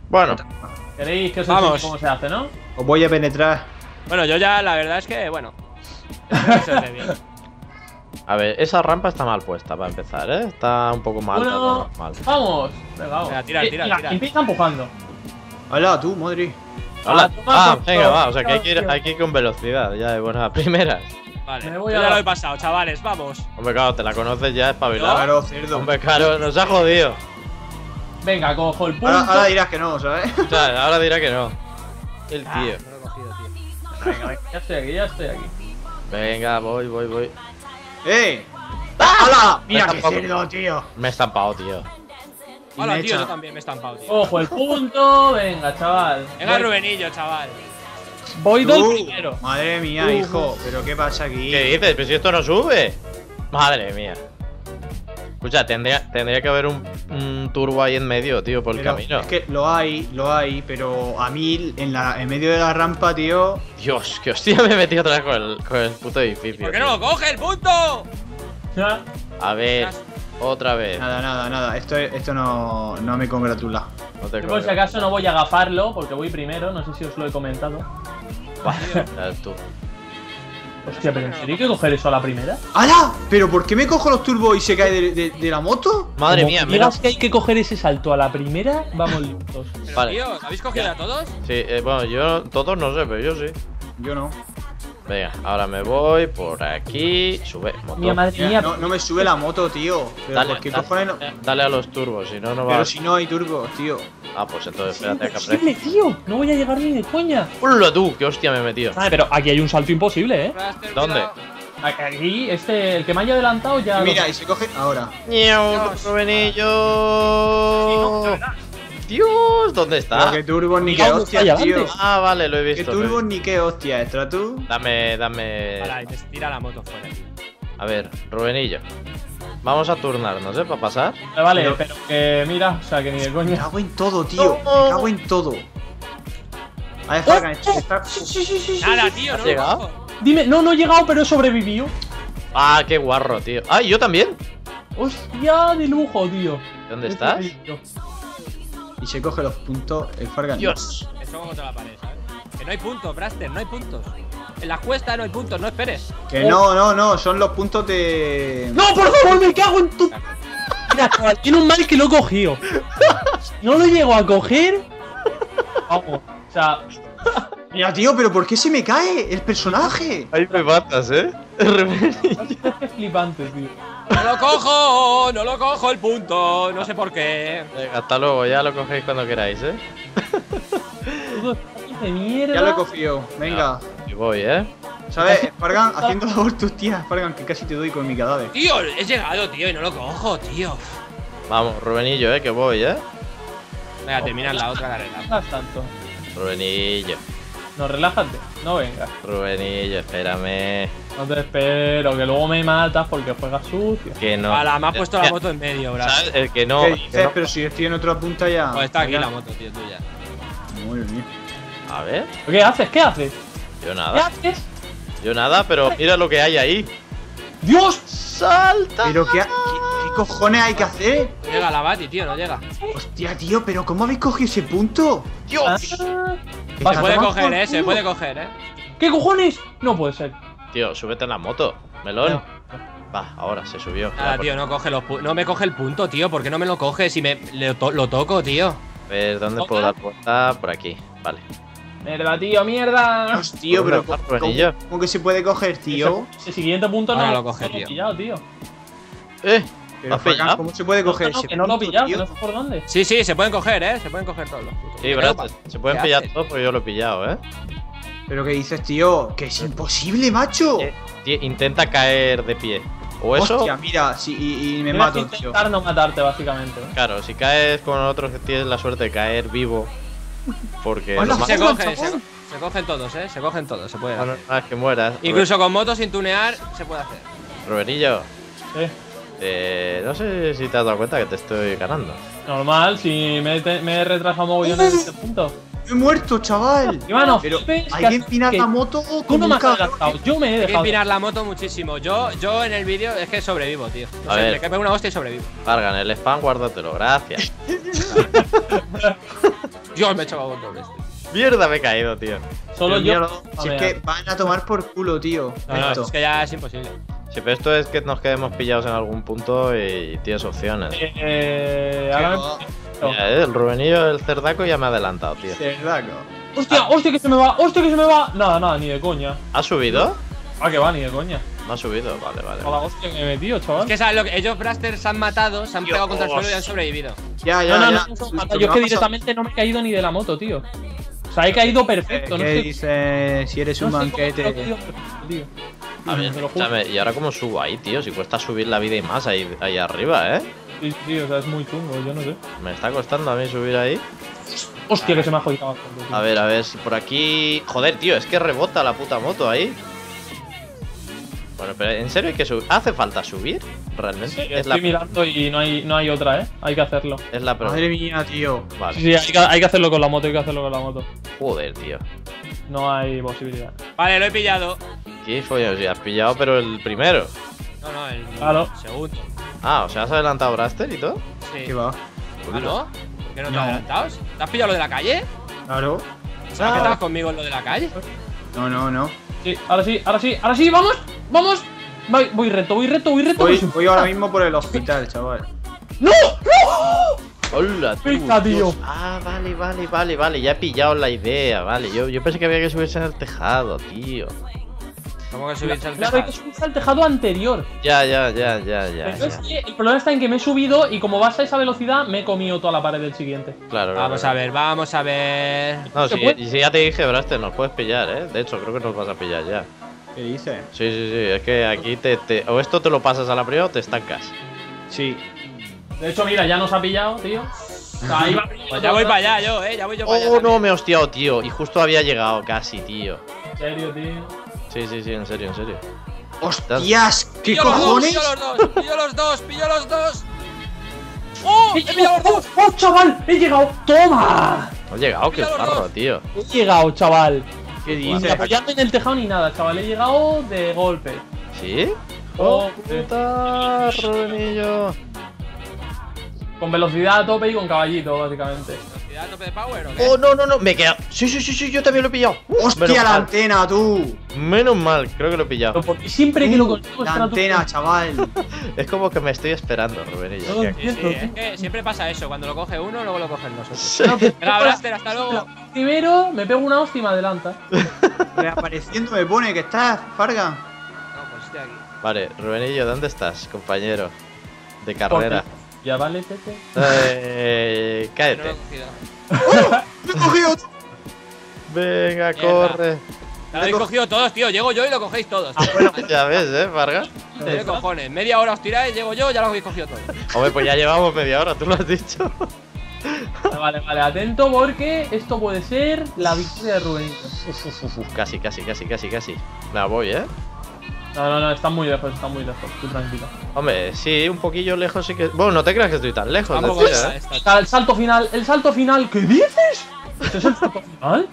Bueno, ¿Queréis que os Vamos. enseñe cómo se hace, no? Os voy a penetrar. Bueno, yo ya la verdad es que, bueno. Espero que se os dé bien. a ver, esa rampa está mal puesta para empezar, ¿eh? Está un poco mal. Bueno, mal. vamos. Venga, vamos. Venga, tira, tira, Mira, tira. empieza empujando. Hola, tú, Modri. Hola. toma, por Venga, favor. va, o sea que hay que ir con velocidad, ya de buenas primeras. Vale, Me voy yo a ya la- lo he pasado, chavales, vamos. Hombre, claro, te la conoces ya, espabilado. Claro, cerdo. Hombre, claro, nos ha jodido. Venga, cojo el punto. Ahora dirás que no, ¿sabes? O sea, ahora dirá que no. El tío. No lo he cogido, tío. Venga, venga, ya estoy aquí, ya estoy aquí. Venga, voy. ¡Eh! ¡Hala! Mira Me qué tampoco- cerdo, tío. Me he estampado, tío. Y Hola, me tío, echa. yo también me he estampado, tío. Cojo el punto. Venga, chaval. Venga, Voy- Rubenillo, chaval. Voy del Tú, primero. madre mía, hijo. ¿Pero qué pasa aquí? ¿Qué dices? Pero si esto no sube. Madre mía. Escucha, tendría que haber un turbo ahí en medio, tío, por el Pero camino. es que lo hay, pero a mí en medio de la rampa, tío. Dios, que hostia me he metido otra vez con el puto edificio. ¿Por qué no tío. lo coge el punto? A ver, otra vez. Nada. Esto no me congratula. No te Yo por si acaso no voy a agafarlo porque voy primero. No sé si os lo he comentado. Ya, tú. Hostia, pero ¿en serio hay que coger eso a la primera? ¡Hala! ¿Pero por qué me cojo los turbos y se cae de la moto? Madre Como mía, digas menos. que hay que coger ese salto a la primera, vamos listos. Pero, Vale. tío, ¿habéis cogido a todos? Sí, bueno, yo todos no sé, pero yo sí. Yo no. Venga, ahora me voy por aquí. Sube, motor. Mía, madre mía. No me sube la moto, tío. Pero ¿por qué cojones no? Dale a los turbos, si no, no va. Pero si no hay turbos, tío. Ah, pues entonces espérate que Imposible, tío. No voy a llegar ni de coña. ¡Hola tú! ¡Qué hostia me he metido! Vale, pero aquí hay un salto imposible, ¿eh? Raster, ¿Dónde? cuidado. Aquí, el que me haya adelantado ya. Y mira, y se coge ahora. ¡Niau, Rubenillo! Dios, ¿dónde Pero está? que turbos ni Mira, qué ¿dónde hostias, está tío. adelante? Ah, vale, lo he ¿Qué visto. lo he turbos visto. ni qué hostias, extra tú? Dame. Vale, te tira la moto fuera, tío. A ver, Rubenillo. Vamos a turnarnos, ¿eh? Para pasar. Vale, pero que mira, o sea, que ni de Me coña. cago en todo, tío. Me cago en todo. A ver, Falcon, está. Sí. Nada, tío, ¿Has no lo llegado? cojo. Dime, no he llegado, pero he sobrevivido. Ah, qué guarro, tío. Ah, ¿y yo también? Hostia, de lujo, tío. ¿Dónde estás? Y se coge los puntos el Fargan. Dios. Eso contra la pared, ¿sabes? Que no hay puntos, Braster, no hay puntos. En las cuestas no hay puntos, no esperes. Que no, son los puntos de. ¡No, por favor, me cago en tu. Mira, chaval, tiene un mal que lo he cogido. No lo llego a coger. Vamos, o sea. Mira, tío, pero ¿por qué se me cae el personaje? Ahí me matas, ¿eh? Es flipante, tío. No lo cojo el punto, no sé por qué. Venga, hasta luego, ya lo cogéis cuando queráis, ¿eh? Todo esto de mierda. Ya lo he cogido. Venga. Y voy, ¿eh? ¿Sabes, Fargan? Haciendo labor tus tías, Fargan, que casi te doy con mi cadáver. Tío, he llegado, tío, y no lo cojo, tío. Vamos, Rubenillo, que voy, ¿eh? Venga, termina la otra carrera. No tanto. Rubenillo, No, relájate. No vengas. Rubenillo, espérame. No te espero, que luego me matas porque juegas sucio. Que no. Vale, me has puesto la moto en medio, bro. ¿Sabes? El que no. ¿Qué que dices? no- Pero si estoy en otra punta ya. Pues está aquí Venga. la moto, tío, tuya. Muy bien. A ver, ¿Qué haces? ¿Qué haces? yo ¿Qué nada. haces? Yo nada, pero mira lo que hay ahí. ¡Dios! ¡Salta! Pero ¿qué cojones hay que hacer? No llega la Bati, tío, no llega. Hostia, tío, pero ¿cómo habéis cogido ese punto? ¡Dios! Ah, Se Está puede tomando coger, por se culo. puede coger, ¿Qué cojones? No puede ser. Tío, súbete en la moto. Melón. No. Va, ahora se subió. Nada, tío, no coge no me coge el punto, tío. ¿Por qué no me lo coge si lo toco, tío? A ver, ¿dónde puedo dar puerta? Por aquí. Vale. Mierda, tío, mierda. Dios, tío, pero Por una manilla. ¿cómo que se puede coger, tío? Ese siguiente punto Ahora no lo coge, no he tío. pillado, tío. ¿Lo Pero has Fargan, pillado? ¿cómo se puede coger ese Que no lo he punto, pillado, que tío? no sé por dónde. Sí, se pueden coger, se pueden coger todos los putos. Sí, bro, se pueden ¿Qué pillar haces? todos porque yo lo he pillado, ¿eh? Pero ¿qué dices, tío? Que es imposible, macho. Tío, intenta caer de pie. O eso. Hostia, mira, sí, y me Tienes mato, que tío. intentar no matarte, básicamente. ¿no? Claro, si caes con otros que tienes la suerte de caer vivo. Porque. Hola, lo más- Se Joder, cogen, chabón. se cogen todos, se cogen todos, se puede no, hacer. no, es que mueras. Incluso con motos sin tunear se puede hacer. Rubenillo, Sí. no sé si te has dado cuenta que te estoy ganando. Normal, si me he retrasado mogollón en este punto. He muerto, chaval. Ivano, Pero flipes, hay que- que empinar que la moto Tú como no un me has cabrón. adelantado, yo me he Hay que dejado. empinar la moto muchísimo. Yo en el vídeo es que sobrevivo, tío. No A sé, ver. me cae una hostia y sobrevivo. Fargan, el spam, guárdatelo, gracias. Dios, me he echado un doble. Mierda, me he caído, tío. Solo Pero yo. míralo, si es que van a tomar por culo, tío. No, Esto. es que ya es imposible. Sí, pero esto es que nos quedemos pillados en algún punto y tienes opciones. Ahora me... Mira, el Rubenillo, el cerdaco ya me ha adelantado, tío. Cerdaco. ¡Hostia! ¡Hostia que se me va! ¡Hostia que se me va! Nada, nada, ni de coña. ¿Ha subido? Ah, que va, ni de coña. No ha subido, vale, vale. A la hostia que me he metido, chaval. Es que ¿sabes lo que? Ellos Brasters se han matado, se han pegado contra el suelo y han sobrevivido. Ya, No, ya, no, ya. no, yo es que directamente no me he caído ni de la moto, tío. O sea, he caído perfecto, no ¿Qué sé. dices? Si eres un No sé cómo, pero he banquete. caído perfecto, tío. A ver, Te lo juro. escúchame, ¿y ahora cómo subo ahí, tío? Si cuesta subir la vida y más ahí arriba, ¿eh? Sí, sí, o sea, es muy chungo, yo no sé. Me está costando a mí subir ahí. Hostia, que se me ha jodido bastante, tío. A ver si por aquí... Joder, tío, es que rebota la puta moto ahí. Bueno, pero ¿en serio hay que subir? ¿Hace falta subir? ¿Realmente? Sí, estoy mirando y no hay otra, Hay que hacerlo. Es la pregunta. Madre mía, tío. Vale. Sí, sí, hay que hacerlo con la moto, hay que hacerlo con la moto. Joder, tío. No hay posibilidad. Vale, lo he pillado. ¿Qué follo? Si has pillado, pero el primero. No, el Claro. segundo. Ah, o sea, has adelantado Braster y todo. Sí. ¿Qué va? ¿Ah, no? ¿Por qué no te No. has adelantado? ¿Te has pillado lo de la calle? Claro. ¿Sabes que estabas conmigo en lo de la calle? No, no, no. Sí, ahora sí, ahora sí, ahora sí, vamos, vamos. Voy recto. Voy ahora mismo por el hospital, chaval. ¡No! ¡No! Hola, tú. Venga, tío. Dios. Ah, vale. Ya he pillado la idea, vale. Yo pensé que había que subirse en el tejado, tío. ¿Cómo que subirse al Claro, hay que tejado? subirse al tejado anterior. Ya. Pero es que el problema está en que me he subido y como vas a esa velocidad, me he comido toda la pared del siguiente. Claro, Vamos a ver, vamos a ver. No, ¿Se si, puede? si ya te dije, Braster, nos puedes pillar, ¿eh? De hecho, creo que nos vas a pillar ya. ¿Qué dices? Sí, es que aquí o esto te lo pasas a la primera o te estancas. Sí. De hecho, mira, ya nos ha pillado, tío. O sea, ahí va Pues ya voy para allá yo, ya voy yo para allá. Oh, no, también. me he hostiado, tío. Y justo había llegado casi, tío. En serio, tío. Sí, en serio. ¡Hostias! ¿Qué Pillo los dos, cojones? pillo los dos. ¡Oh! ¡He pillado los dos! ¡Oh, chaval! ¡He llegado! ¡Toma! No he llegado, qué Mira los barro, dos. tío. He llegado, chaval. ¿Qué Ni dices? apoyando en el tejado ni nada, chaval. He llegado de golpe. ¿Sí? Oh, puta, Rubenillo. Con velocidad a tope y con caballito, básicamente. ¿Velocidad a tope de power o qué? Oh, no, me he quedado. Sí, yo también lo he pillado. ¡Hostia, menos la mal. antena, tú! Menos mal, creo que lo he pillado. Pero porque siempre que lo consigo La es antena, chaval. Es como que me estoy esperando, Rubenillo. No, que- Sí, Cierto, es que siempre pasa eso, cuando lo coge uno, luego lo cogen nosotros. Sí. Venga, Blaster, hasta luego. Primero me pego una hostia y me adelanta. Reapareciendo me pone que estás, Farga. No, pues estoy aquí. Vale, Rubenillo, ¿dónde estás, compañero? De carrera. Ya vale, Tete. No lo Cáete. he cogido. ¡Lo he cogido! Venga, Mierda. corre. Lo habéis cogido todos, tío. Llego yo y lo cogéis todos. Ya ves, Vargas. ¿Qué cojones? Media hora os tiráis, llego yo, ya lo habéis cogido todos. Hombre, pues ya llevamos media hora, tú lo has dicho. Vale, atento porque esto puede ser la victoria de Rubenito. Casi. Me voy, ¿eh? No, está muy lejos, tú tranquilo. Hombre, sí, un poquillo lejos sí que... Bueno, no te creas que estoy tan lejos, Tampoco tío, está ¿eh? esta. Está el salto final, ¿qué dices? ¿Este es el salto final?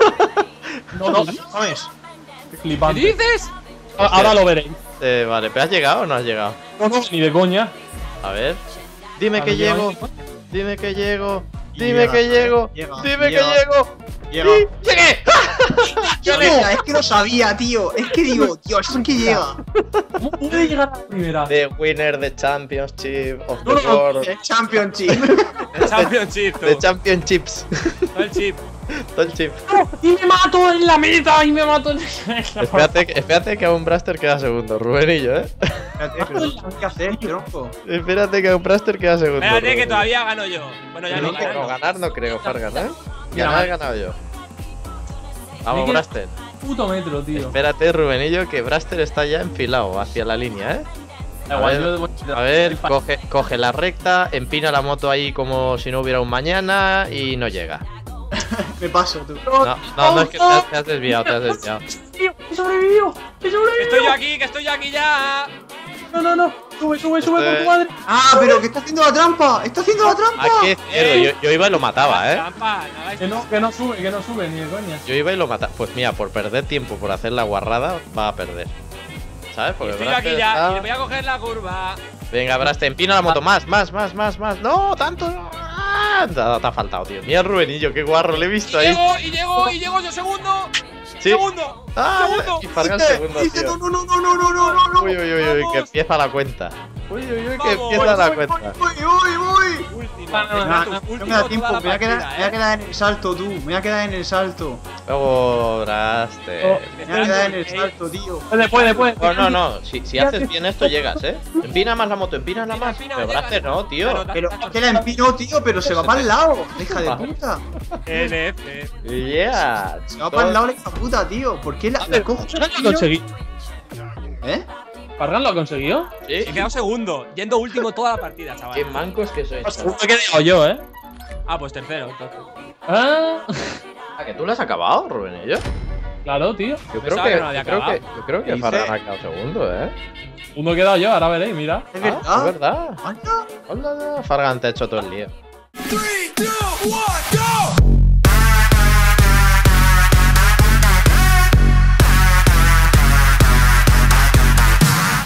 No, ¿Sabes? qué ¿Qué flipante. dices? Ahora lo veréis. Vale, ¿pero has llegado o no has llegado? No, ni de coña. A ver. Dime que Ahora llego. lleva- Dime que llego. Dime Llega, que llego. llega, Dime que llega. llego. Llega. ¡Sí! ¡Llegué! Mierda, es que lo sabía, tío. Es que digo, Dios, es que llega. ¿Cómo puede llegar a la primera? The winner, the championship of the No, no, world. El Championship. El Championship, tú. The championships. No el chip. Todo el chip. ¡Y me mato en la meta! ¡Y me mato en la Espérate que a un Braster queda segundo, Rubenillo, ¿eh? Espérate, pero ¿qué que hacer, tronco? Espérate que a un Braster queda segundo. Espérate que Rubenillo. todavía gano yo. Bueno, ya No, no gano. ganar no creo, Fargan, ¿eh? Mira, Ganar he vale. ganado yo. Vamos, que- Braster. puto metro, tío. Espérate, Rubenillo, que Braster está ya enfilado hacia la línea, ¿eh? Da igual, a ver, yo voy A ver, coge la recta, empina la moto ahí como si no hubiera un mañana y no llega. Me paso, tú. No, es que te has desviado, Tío, he sobrevivido. Estoy yo aquí ya. No. Sube por tu madre. Ah, pero que está haciendo la trampa. Está haciendo la trampa. Aquí es cierto, yo iba y lo mataba, ¿eh? Trampa, no hagáis Que no sube, ni de coña. Yo iba y lo mataba. Pues mira, por perder tiempo, por hacer la guarrada, va a perder. ¿Sabes? Porque Estoy yo Braster aquí ya está- y le voy a coger la curva. Venga, Braster, empina la moto. Más. No, tanto. ¡Ah! ¡Ah! Te ha faltado, tío. Mira el Rubenillo, qué guarro, le he visto ahí. Y llego yo segundo. Sí. Segundo. ¡Ah! Segundo. Y Fargan segundo, Dice, tío. no. Uy, que Vamos. empieza la cuenta. Uy, que Vamos. empieza la cuenta. Voy. Última. No me da tiempo, me voy a quedar en el salto, tú. Me voy a quedar en el salto. Luego, Braster. Me voy a quedar en el salto, tío. Puede. No. Si haces bien esto, llegas, Empina más la moto, empina más. Empina, Pero llega. Braster no, tío. Pero es que la empino, tío, pero se va para el lado. Hija de puta. NF. Yeah. Se va para el lado la hija puta, tío. ¿Por qué la cojo? ¿Fargan lo ha conseguido? ¿Eh? ¿Fargan lo ha conseguido? Sí. He quedado segundo, yendo último toda la partida, chaval. Qué mancos que sois. Segundo he quedado yo, Ah, pues tercero, entonces. Ah, ¿A que tú lo has acabado, Rubenillo? claro, tío. Yo creo Pensaba que, que no había acabado. yo creo que Dice- Fargan ha quedado segundo, Uno he quedado yo, ahora veréis, mira. Es Es verdad. verdad. Anda. Hola, Fargan te ha hecho todo el lío. 3, 2, 1, go!